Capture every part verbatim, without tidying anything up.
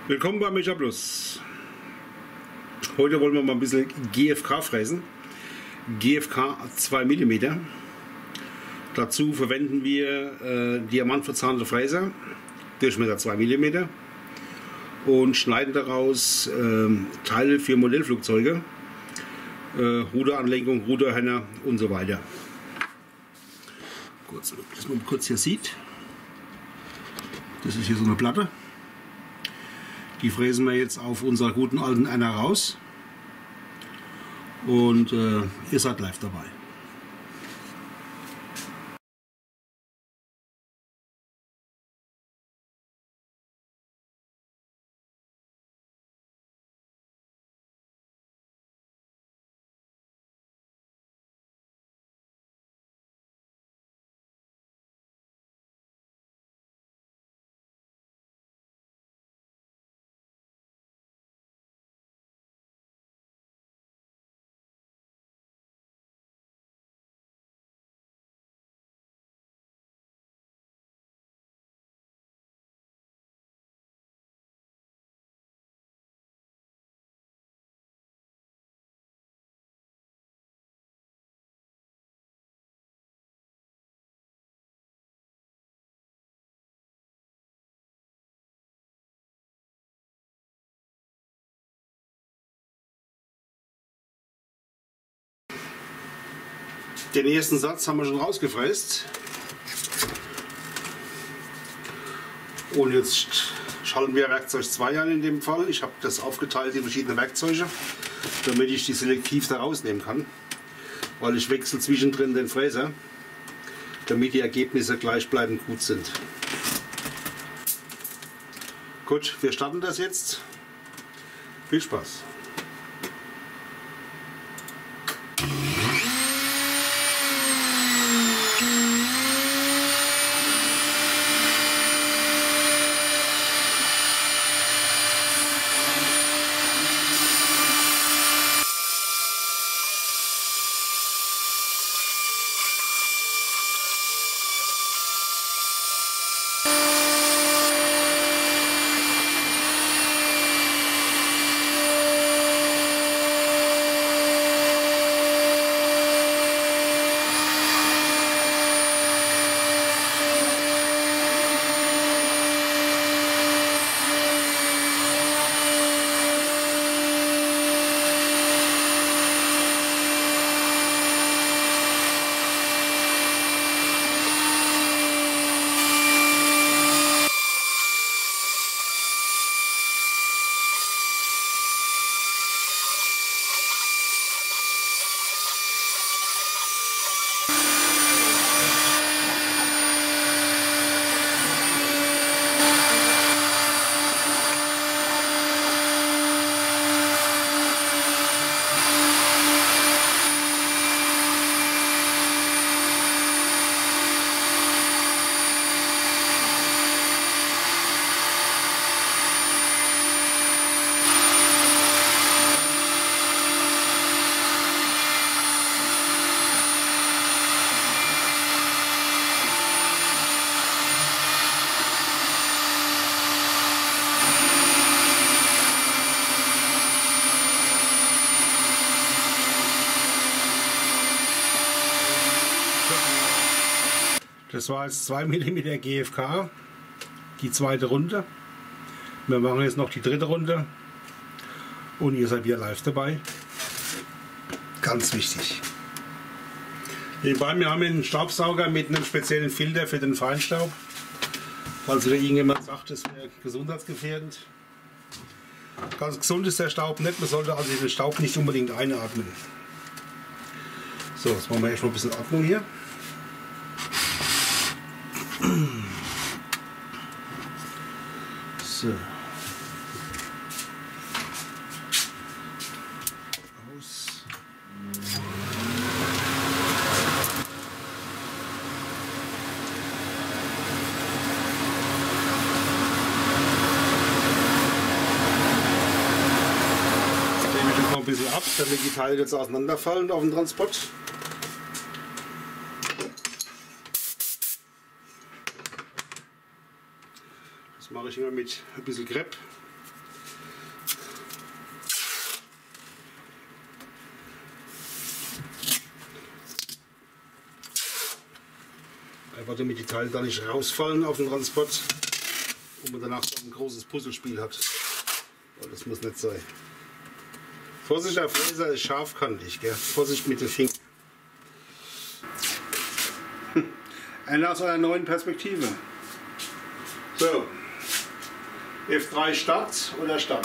Willkommen bei MechaPlus. Heute wollen wir mal ein bisschen G F K fräsen. G F K zwei Millimeter. Dazu verwenden wir äh, diamantverzahnte Fräser, Durchmesser zwei Millimeter, und schneiden daraus äh, Teile für Modellflugzeuge, äh, Ruderanlenkung, Ruderhänner und so weiter. Kurz, dass man kurz hier sieht. Das ist hier so eine Platte. Die fräsen wir jetzt auf unserer guten alten Einer raus. Und äh, ihr seid live dabei. Den ersten Satz haben wir schon rausgefräst. Und jetzt schalten wir Werkzeug zwei an in dem Fall. Ich habe das aufgeteilt in verschiedene Werkzeuge, damit ich die selektiv da rausnehmen kann. Weil ich wechsle zwischendrin den Fräser, damit die Ergebnisse gleichbleibend gut sind. Gut, wir starten das jetzt. Viel Spaß! Das war jetzt zwei Millimeter G F K, die zweite Runde. Wir machen jetzt noch die dritte Runde und ihr seid wieder live dabei. Ganz wichtig. Nebenbei, wir haben einen Staubsauger mit einem speziellen Filter für den Feinstaub. Falls wieder irgendjemand sagt, das wäre gesundheitsgefährdend. Ganz gesund ist der Staub nicht, man sollte also den Staub nicht unbedingt einatmen. So, jetzt machen wir erstmal ein bisschen Ordnung hier. So. Aus. Jetzt nehme ich noch ein bisschen ab, damit die Teile jetzt auseinanderfallen auf dem Transport. Das mache ich immer mit ein bisschen Krepp. Einfach damit die Teile da nicht rausfallen auf den Transport und man danach so ein großes Puzzlespiel hat. Aber das muss nicht sein. Vorsicht, der Fräser ist scharfkantig, gell? Vorsicht mit den Fingern. Einer aus einer neuen Perspektive. So, F drei Start oder Start.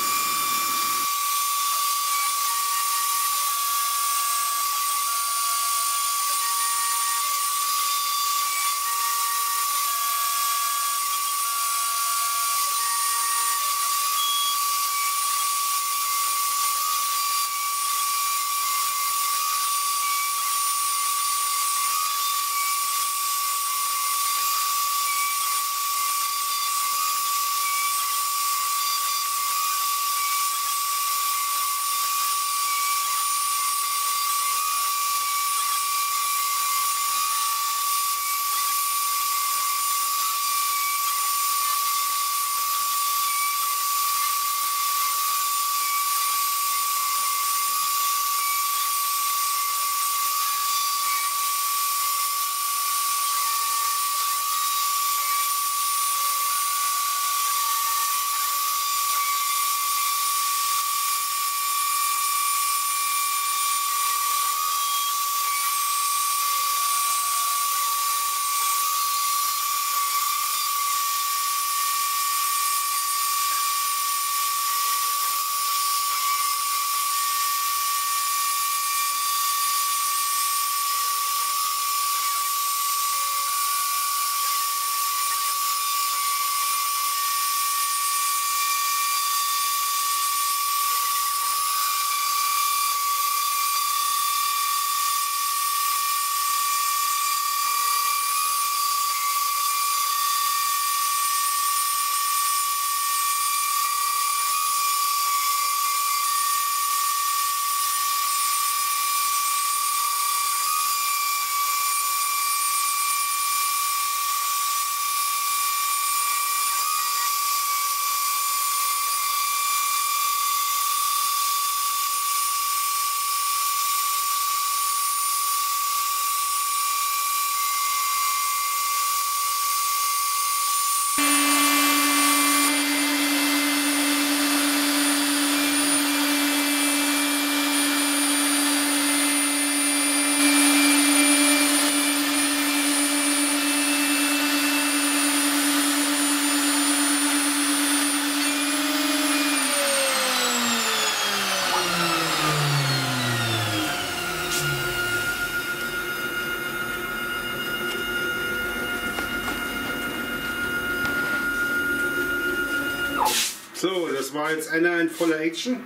So, das war jetzt einer in voller Action.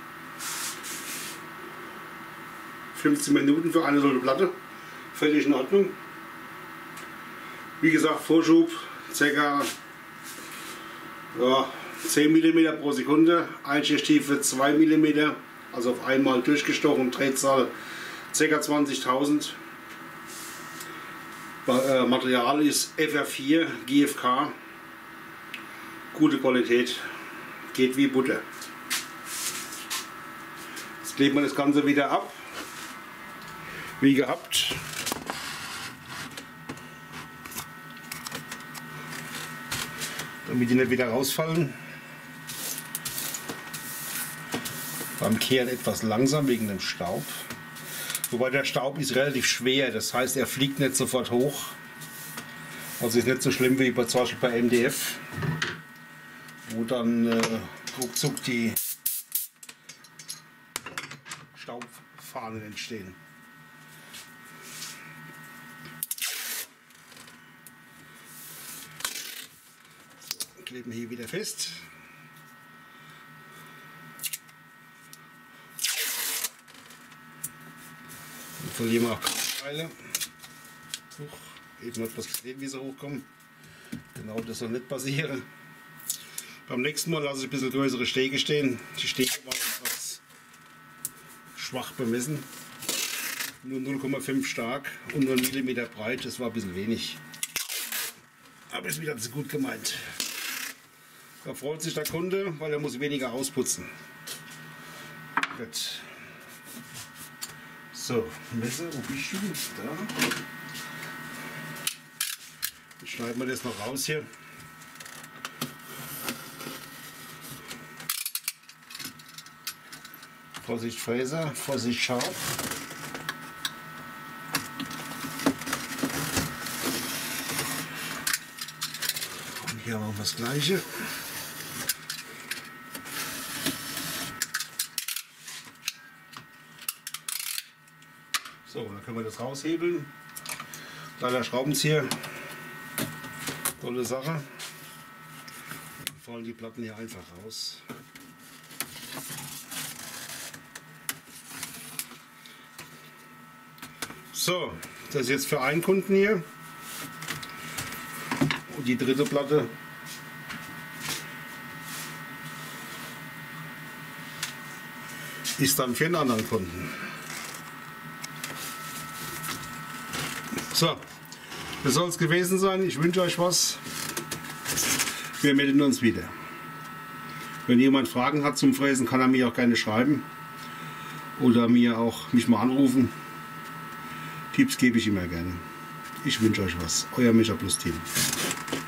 fünfzehn Minuten für eine solche Platte. Völlig in Ordnung. Wie gesagt, Vorschub ca. Ja, zehn Millimeter pro Sekunde. Einstichtiefe zwei Millimeter. Also auf einmal durchgestochen. Drehzahl ca. zwanzigtausend. Material ist F R vier G F K. Gute Qualität. Geht wie Butter. Jetzt kleben wir das Ganze wieder ab. Wie gehabt. Damit die nicht wieder rausfallen. Beim Kehren etwas langsam wegen dem Staub. Wobei der Staub ist relativ schwer, das heißt er fliegt nicht sofort hoch. Also ist nicht so schlimm wie bei, zum Beispiel bei M D F, wo dann äh, ruckzuck die Staubfahnen entstehen. So, kleben wir hier wieder fest. Und verlieren wir auch Teile. Eben etwas gesehen, wie sie hochkommen. Genau, das soll nicht passieren. Beim nächsten Mal lasse ich ein bisschen größere Stege stehen. Die Stege waren etwas schwach bemessen. Nur null Komma fünf stark und nur einen Millimeter breit. Das war ein bisschen wenig. Aber ist wieder zu gut gemeint. Da freut sich der Kunde, weil er muss weniger ausputzen. Gut. So, Messer, wo bist du? Da. Schneiden wir das noch raus hier. Vorsicht Fräser, Vorsicht scharf. Und hier machen wir das Gleiche. So, dann können wir das raushebeln. Kleiner Schraubenzieher. Tolle Sache. Dann fallen die Platten hier einfach raus. So, das ist jetzt für einen Kunden hier. Und die dritte Platte ist dann für einen anderen Kunden. So, das soll es gewesen sein. Ich wünsche euch was. Wir melden uns wieder. Wenn jemand Fragen hat zum Fräsen, kann er mir auch gerne schreiben. Oder mir auch mich mal anrufen. Tipps gebe ich immer gerne. Ich wünsche euch was. Euer Mecha Plus Team.